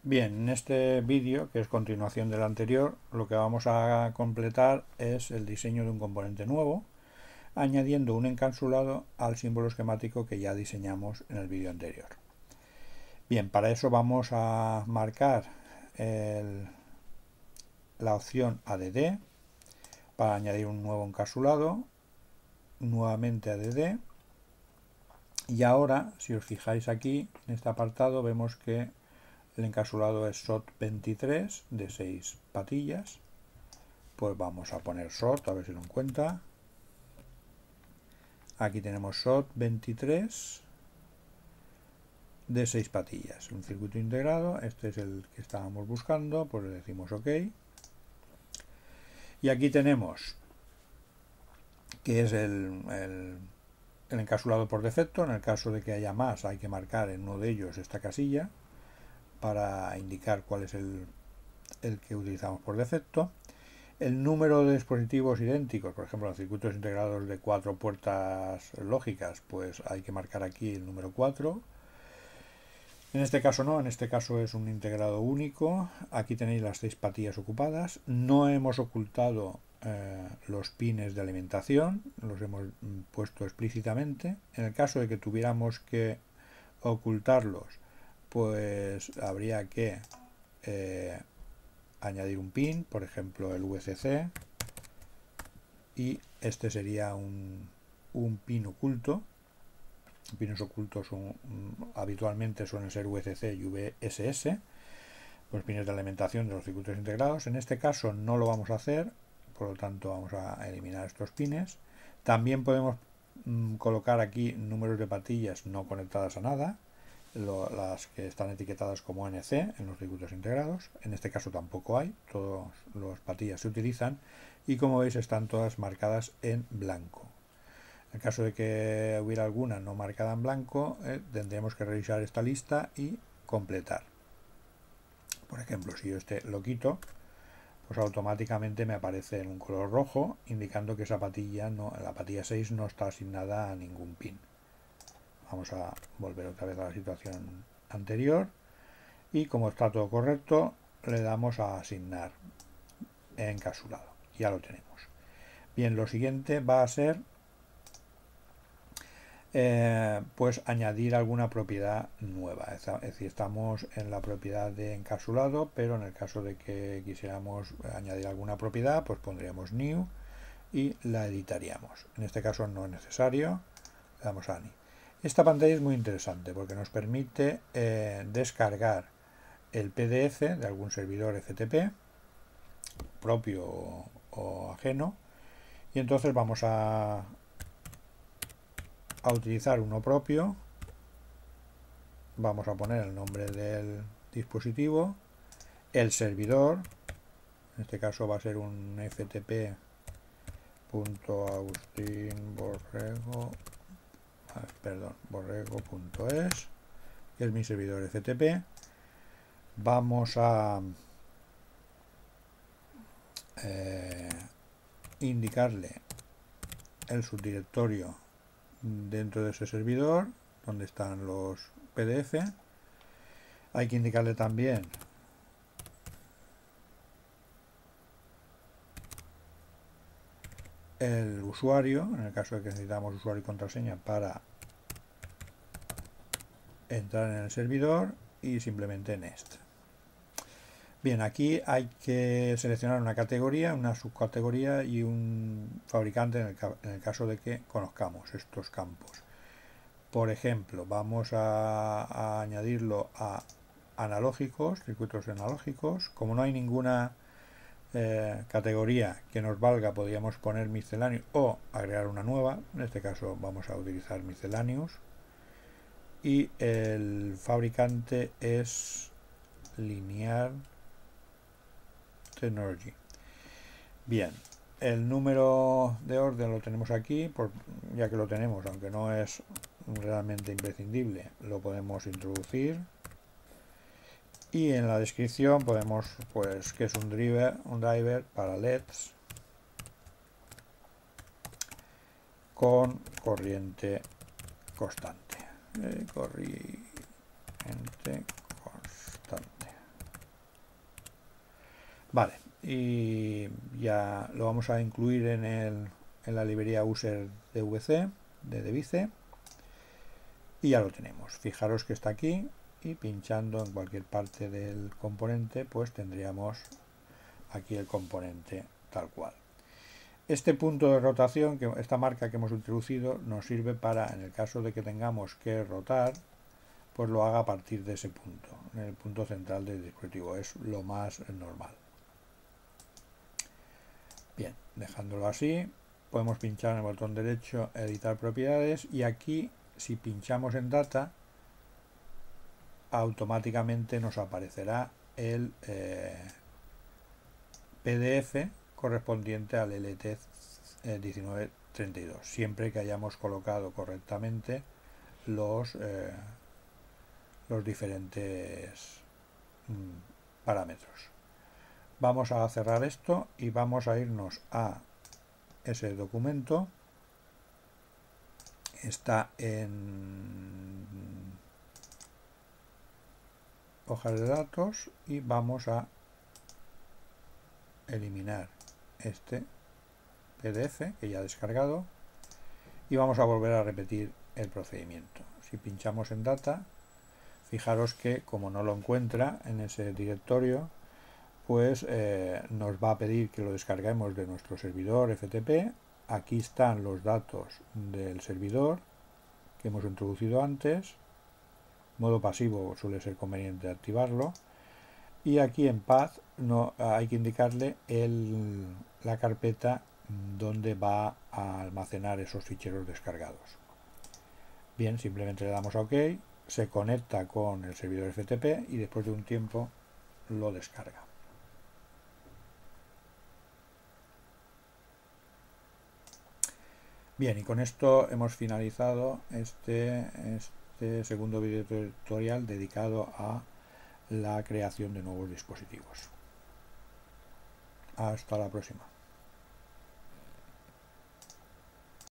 Bien, en este vídeo, que es continuación del anterior, lo que vamos a completar es el diseño de un componente nuevo, añadiendo un encapsulado al símbolo esquemático que ya diseñamos en el vídeo anterior. Bien, para eso vamos a marcar la opción ADD para añadir un nuevo encapsulado, nuevamente ADD, y ahora, si os fijáis aquí, en este apartado vemos que el encapsulado es SOT23 de 6 patillas. Pues vamos a poner SOT, a ver si lo encuentra. Aquí tenemos SOT23 de 6 patillas, un circuito integrado. Este es el que estábamos buscando, pues le decimos OK. Y aquí tenemos que es el encapsulado por defecto. En el caso de que haya más, hay que marcar en uno de ellos esta casilla para indicar cuál es el que utilizamos por defecto. El número de dispositivos idénticos, por ejemplo, los circuitos integrados de 4 puertas lógicas, pues hay que marcar aquí el número 4. En este caso no, en este caso es un integrado único. Aquí tenéis las 6 patillas ocupadas. No hemos ocultado los pines de alimentación, los hemos puesto explícitamente. En el caso de que tuviéramos que ocultarlos, pues habría que añadir un pin, por ejemplo el VCC, y este sería un pin oculto. Pines ocultos habitualmente suelen ser VCC y VSS, los pines de alimentación de los circuitos integrados. En este caso no lo vamos a hacer, por lo tanto vamos a eliminar estos pines. También podemos colocar aquí números de patillas no conectadas a nada, las que están etiquetadas como NC en los circuitos integrados. En este caso tampoco hay, todas las patillas se utilizan y como veis están todas marcadas en blanco. En caso de que hubiera alguna no marcada en blanco, tendremos que revisar esta lista y completar. Por ejemplo, si yo este lo quito, pues automáticamente me aparece en un color rojo, indicando que esa patilla, la patilla 6, no está asignada a ningún pin. Vamos a volver otra vez a la situación anterior y como está todo correcto, le damos a asignar encapsulado. Ya lo tenemos. Bien, lo siguiente va a ser pues añadir alguna propiedad nueva. Es decir, estamos en la propiedad de encapsulado, pero en el caso de que quisiéramos añadir alguna propiedad, pues pondríamos new y la editaríamos. En este caso no es necesario, le damos a new. Esta pantalla es muy interesante porque nos permite descargar el PDF de algún servidor FTP propio o ajeno, y entonces vamos a utilizar uno propio. Vamos a poner el nombre del dispositivo, el servidor, en este caso va a ser un ftp.agustinborrego.es, que es mi servidor FTP. Vamos a indicarle el subdirectorio dentro de ese servidor donde están los PDF. Hay que indicarle también el usuario, en el caso de que necesitamos usuario y contraseña para entrar en el servidor, y simplemente next. Bien, aquí hay que seleccionar una categoría, una subcategoría y un fabricante en el caso de que conozcamos estos campos. Por ejemplo, vamos a añadirlo a analógicos, circuitos analógicos. Como no hay ninguna categoría que nos valga, podríamos poner misceláneo o agregar una nueva. En este caso vamos a utilizar misceláneos y el fabricante es Linear Technology. Bien, el número de orden lo tenemos aquí, ya que lo tenemos, aunque no es realmente imprescindible, lo podemos introducir. Y en la descripción podemos, pues, que es un driver para LEDs con corriente constante. Corriente constante. Vale, y ya lo vamos a incluir en la librería user DVC de Device y ya lo tenemos. Fijaros que está aquí y pinchando en cualquier parte del componente pues tendríamos aquí el componente tal cual. Este punto de rotación, esta marca que hemos introducido, nos sirve para, en el caso de que tengamos que rotar, pues lo haga a partir de ese punto, en el punto central del dispositivo. Es lo más normal. Bien, dejándolo así, podemos pinchar en el botón derecho, editar propiedades, y aquí, si pinchamos en data, automáticamente nos aparecerá el PDF correspondiente al LT 1932, siempre que hayamos colocado correctamente los diferentes parámetros. Vamos a cerrar esto y vamos a irnos a ese documento. Está en hojas de datos y vamos a eliminar este PDF que ya he descargado y vamos a volver a repetir el procedimiento. Si pinchamos en data, fijaros que como no lo encuentra en ese directorio, pues nos va a pedir que lo descarguemos de nuestro servidor FTP. Aquí están los datos del servidor que hemos introducido antes. Modo pasivo suele ser conveniente activarlo. Y aquí en Path hay que indicarle la carpeta donde va a almacenar esos ficheros descargados. Bien, simplemente le damos a OK, se conecta con el servidor FTP y después de un tiempo lo descarga. Bien, y con esto hemos finalizado este segundo video tutorial dedicado a la creación de nuevos dispositivos. Hasta la próxima.